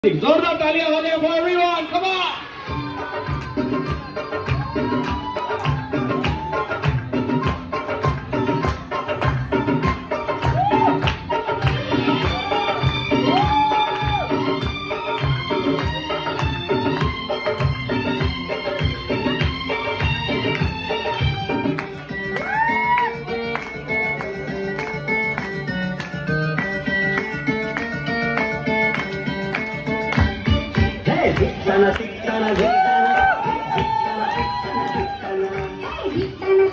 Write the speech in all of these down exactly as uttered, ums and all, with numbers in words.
जोरदार तालियां हो जाए फॉर एवरीवन, कम ऑन। धिक्काना धिक्काना धिक्काना धिक्काना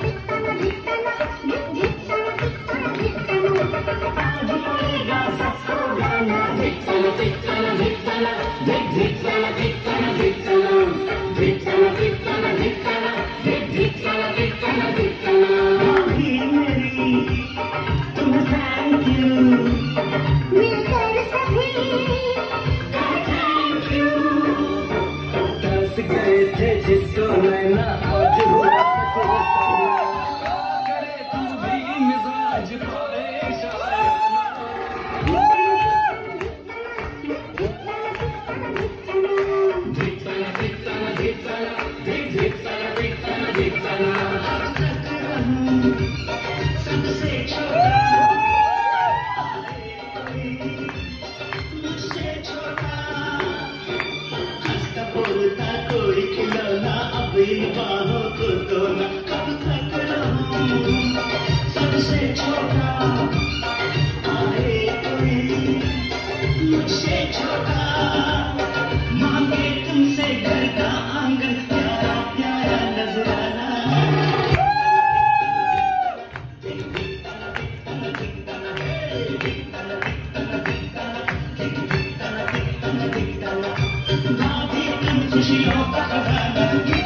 आज पड़ेगा सबको गाना धिक्काना धिक्काना धिक्काना धिक्काना धिक्काना धिक्काना धिक्काना धिक्काना धिक्काना धिक्काना धिक्काना धिक्काना भी मेरी तुम थैंक यू मिलकर सभी गए थे जिसको नैना आज हुआ सफर करे तू भी मिजाज पाए शायराना धिक्काना धिक्काना धिक्काना धिक्काना धिक्काना धिक्काना सबसे छोटा मुझसे छोटा हंसता बोलता कोई खिलौना अब इन बाहों को तो न कब तक रहूं सबसे छोटा आए कोई मुझसे छोटा मांगे तुमसे घर का आंगन प्यारा प्यारा नजराना खुशियों का खजाना